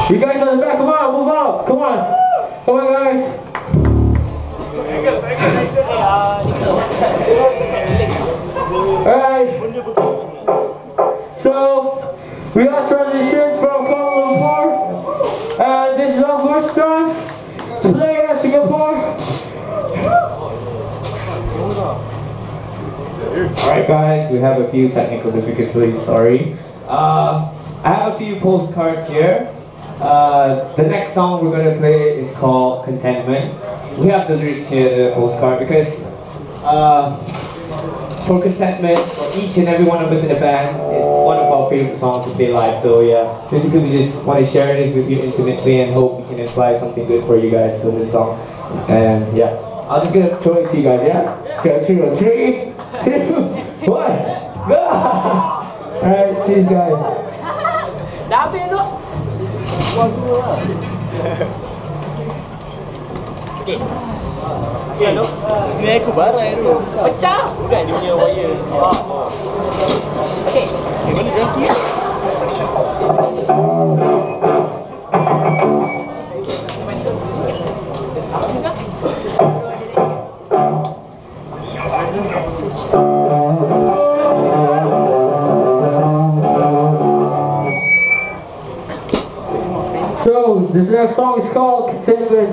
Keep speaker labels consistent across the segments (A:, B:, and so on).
A: You guys on the back, come on, move out. Come on. Come on, guys. Alright. So, we got transitions from Kuala Lumpur. And this is our first time to play at Singapore. Alright guys, we have a few technical difficulties, sorry. I have a few postcards here. The next song we're going to play is called Contentment. We have the lyrics here in the postcard because for Contentment, for each and every one of us in the band, it's one of our favorite songs to play live. So yeah, basically we just want to share this with you intimately and hope we can inspire something good for you guys with this song. And yeah, I'm just going to throw it to you guys, yeah? Okay, 3, 2, 1, go! Alright, cheers guys.
B: Okay. Okay, no. Sebenarnya aku barai tu. Pecah. Bukan dia punya wire. Okay. Mana drumkey?
A: So, this next song is called Contentment.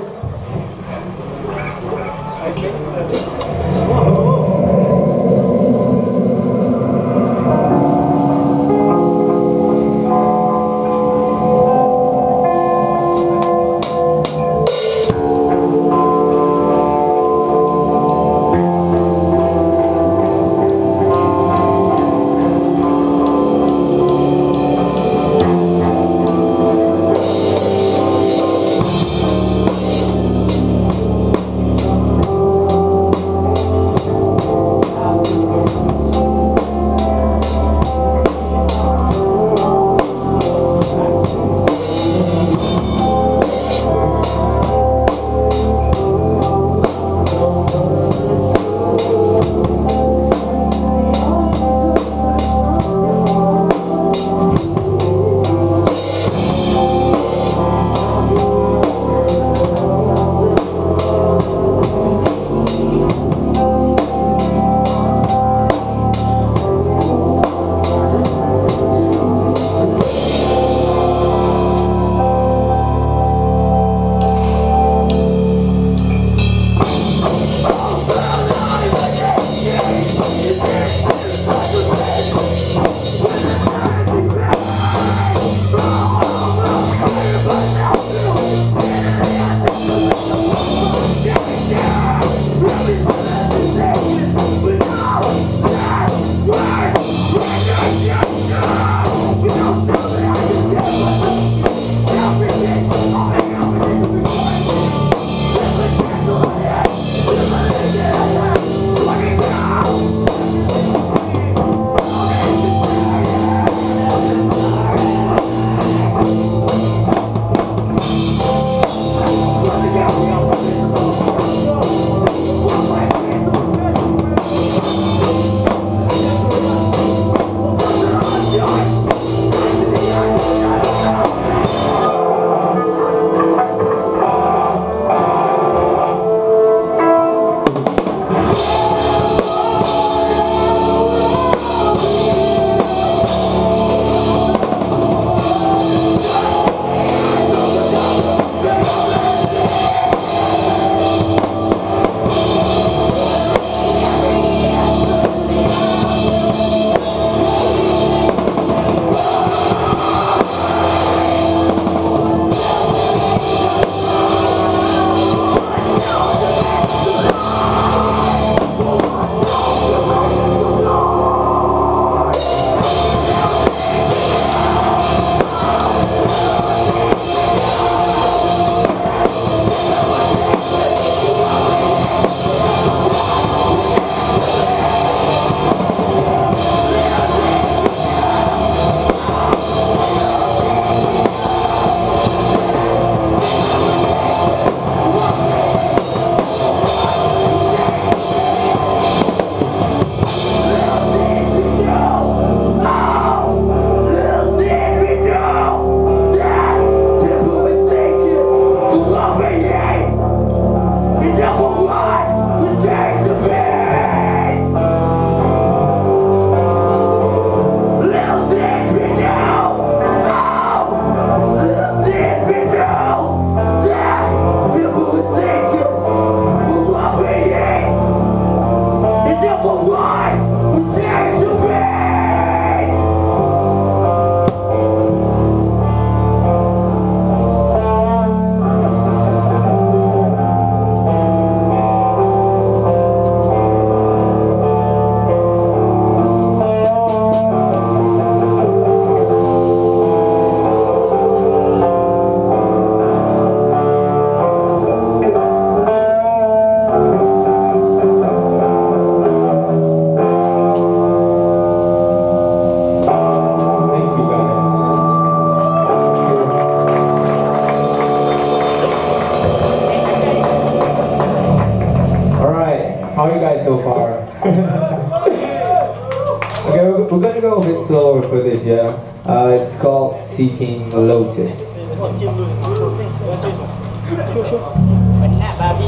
A: for this, yeah. It's called Seeking Lotus.
B: Cium dulu. Show. Penat babi.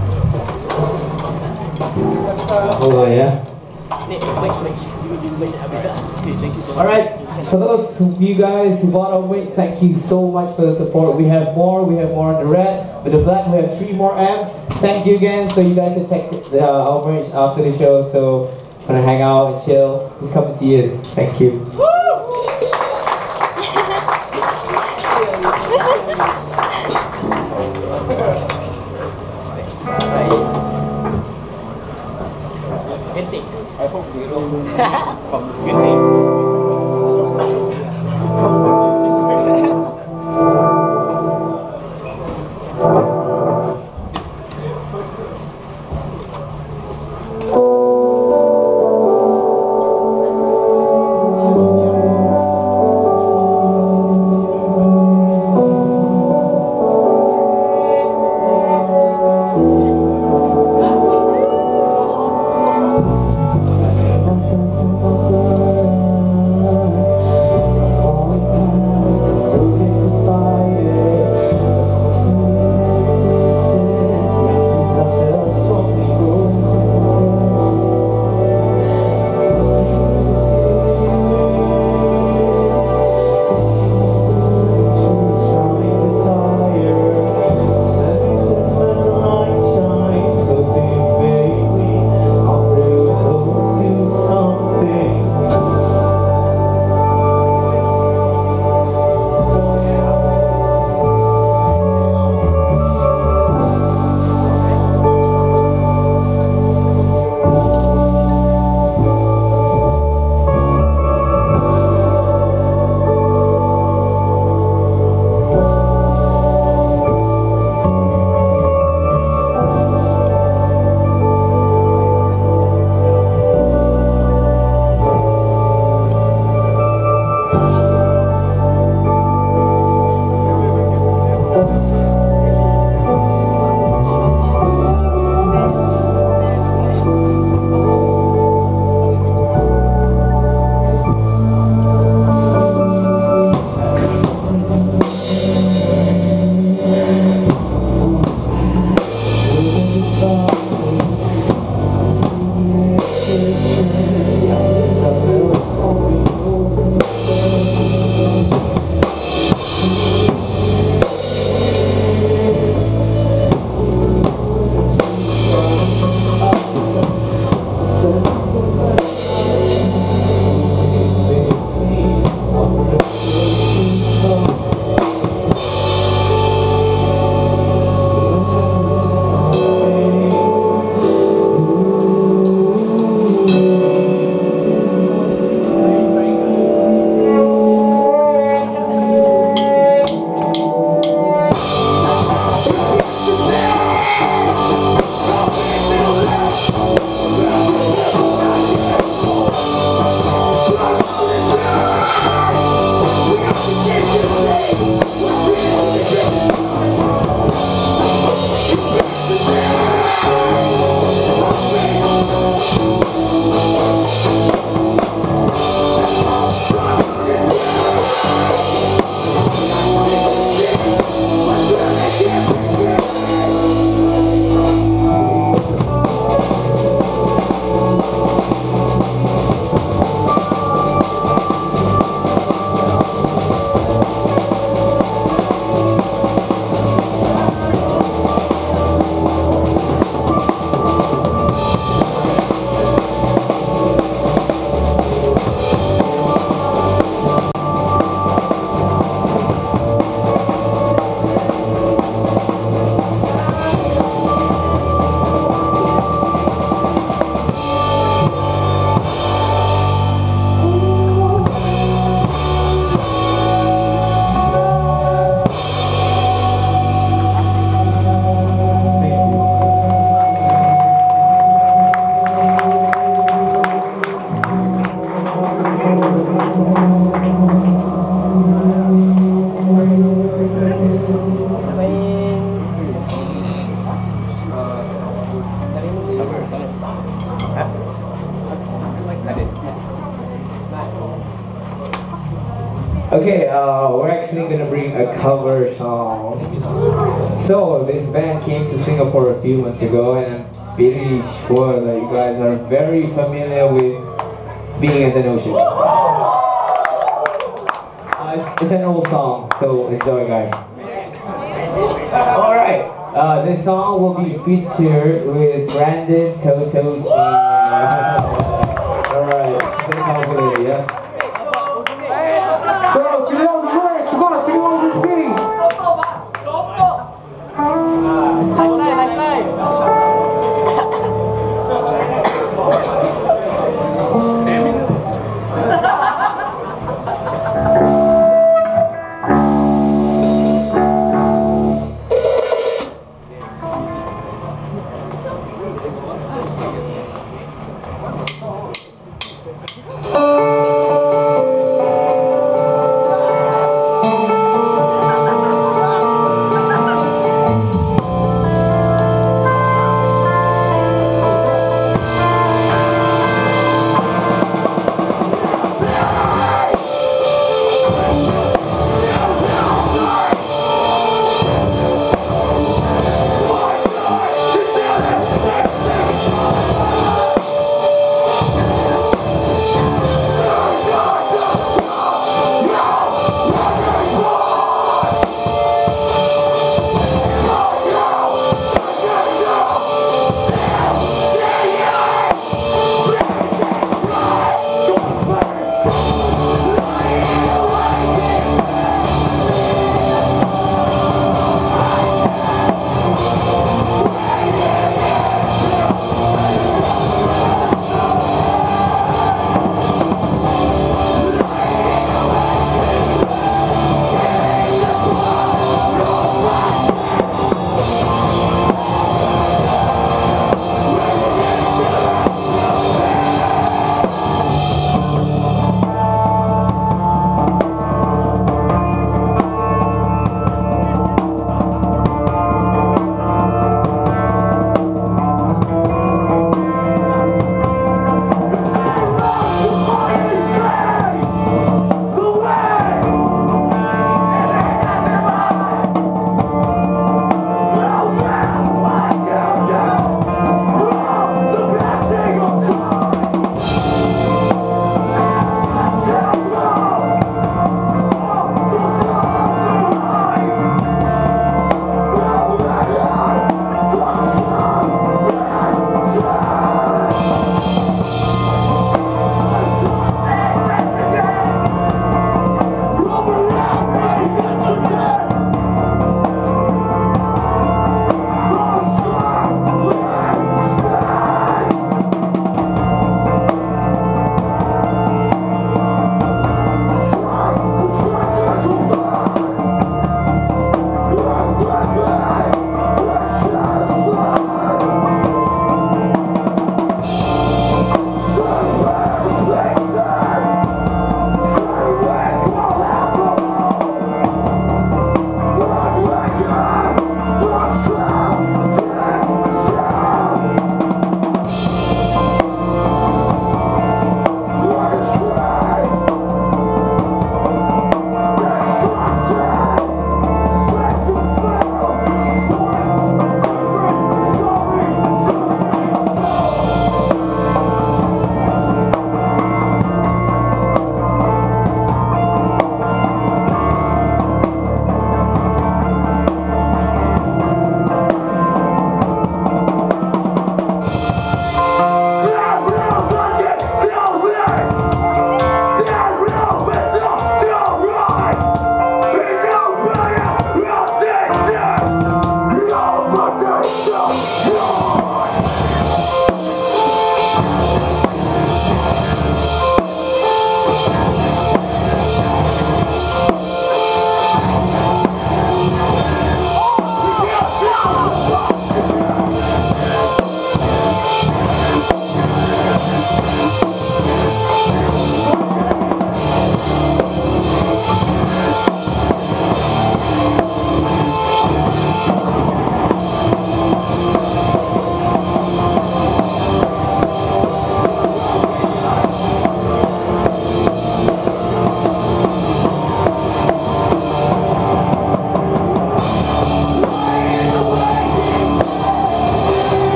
A: Hold on, yeah.
B: Nek, baik. Banyak habis dah. Okay, thank you so much.
A: Alright, for those of you guys who bought our wings, thank you so much for the support. We have more on the red. With the black, we have 3 more amps. Thank you again. So you guys can check our merch after the show. So if you want to hang out and chill, just come and see it. Thank you.
B: Genting. I hope they don't from this genting.
A: actually gonna bring a cover song. So this band came to Singapore a few months ago, and I'm pretty sure that you guys are very familiar with Being as an Ocean. It's an old song, so enjoy, guys. Alright, this song will be featured with Brandon, Toto, and... Alright, sing over, yeah? So, get on the word, come on, sing on this beat!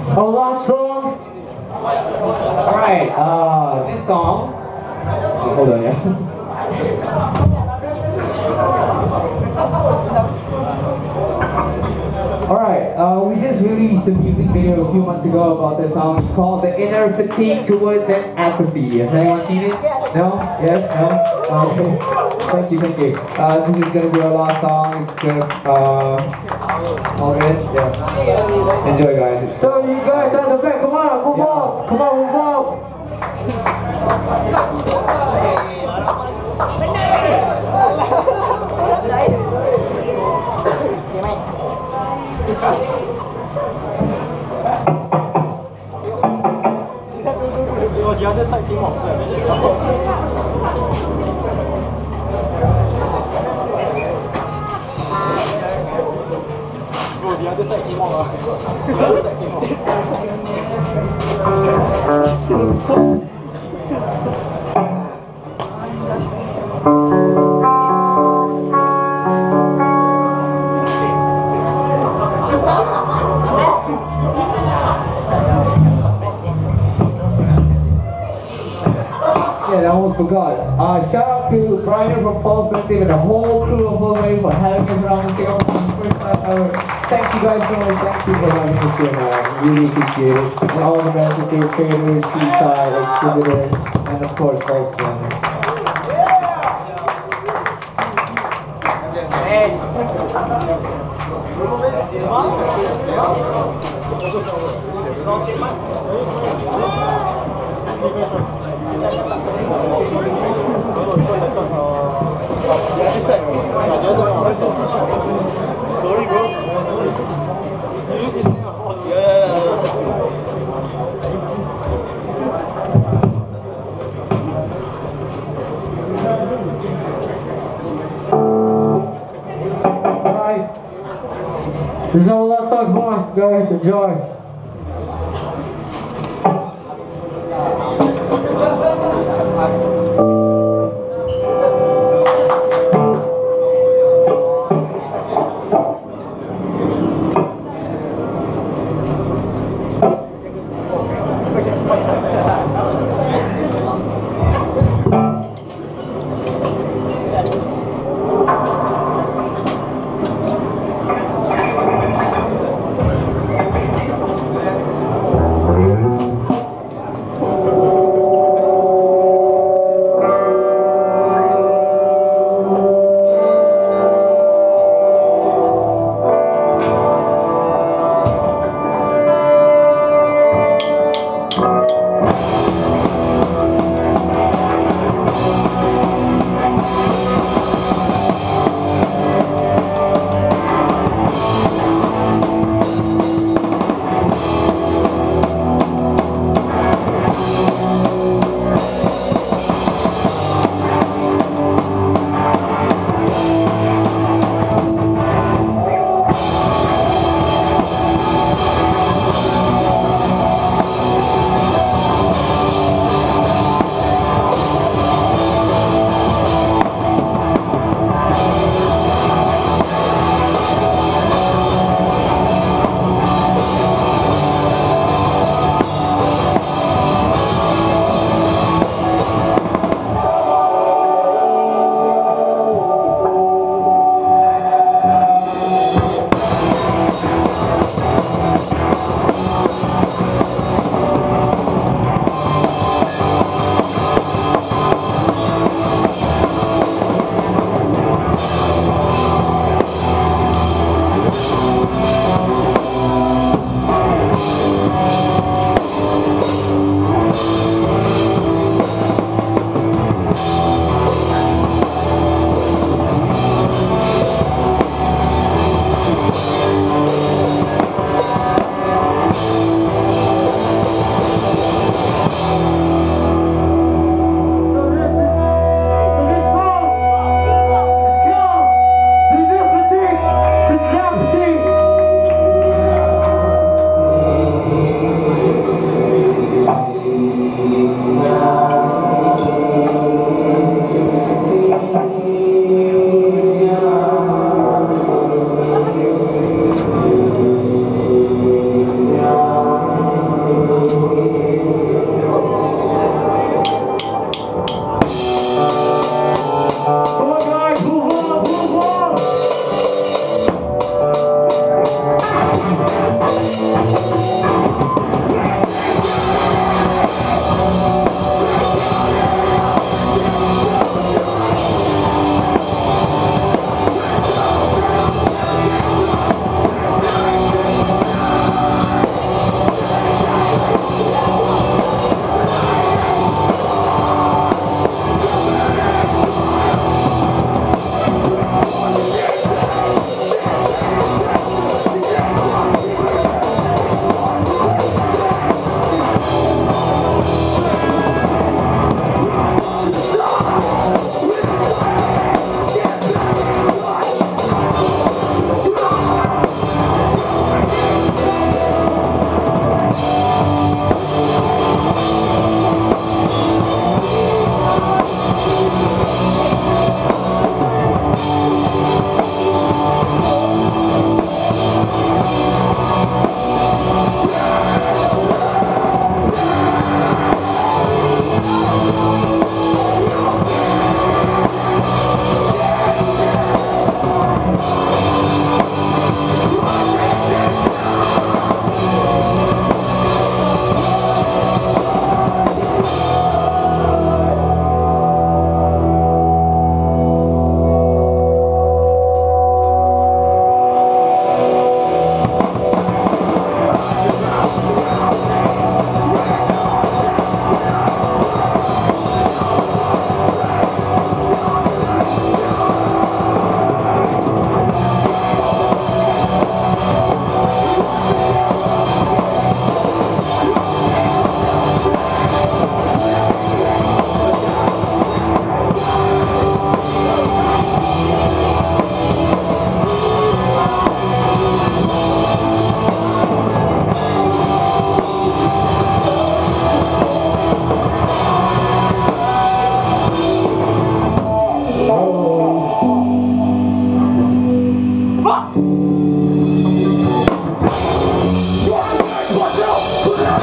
A: Our last song. Alright, this song. Hold on, yeah. Alright, we just released a music video a few months ago about this song. It's called The Inner Fatigue Towards an Apathy. Has anyone seen it? No? Yes? No? Okay. Thank you, thank you. This is gonna be our last song. It's gonna, all good? Yeah. Enjoy, guys. So you guys at the back, come on, move up! Come on, move up!
B: Oh, the other side came off. Bro, the other side came off. The other side came off.
A: Yeah, I almost forgot. Shout out to Brian from Pulse Collective and the whole crew of Pulse Collective for having us around the table for the first time ever. Thank you guys so much. Thank you for having us here, man. Really appreciate it. And all the rest of the creators, Seaside, exhibitors, and of course, Pulse Collective.
B: Sorry, bro. You use this thing? Yeah.
A: Alright. This is our last song, come on, guys, enjoy.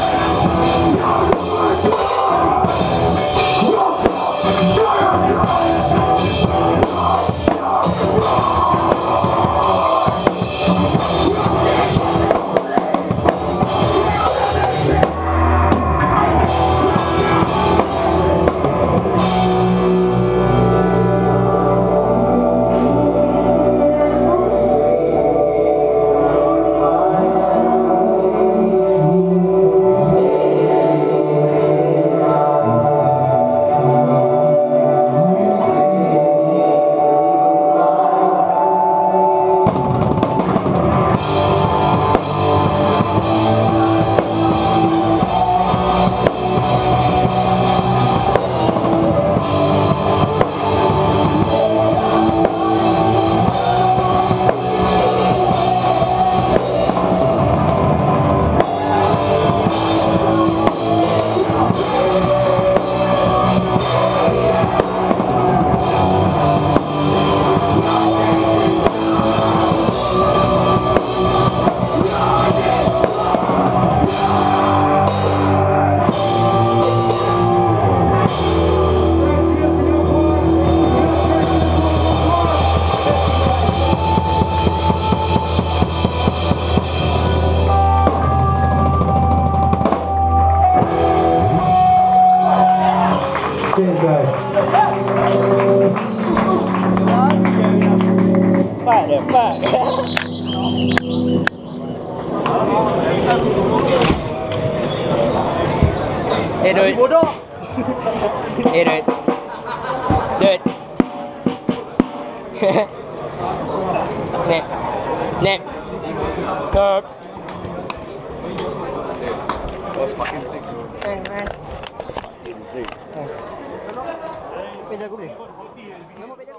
A: Cheers, guys.
B: Eh, duit. Bodoh. Eh, duit. Duit. Nek. Nek. Cup.
C: That was fucking sick, bro. Fucking sick.
B: Peda aku boleh? Nama peda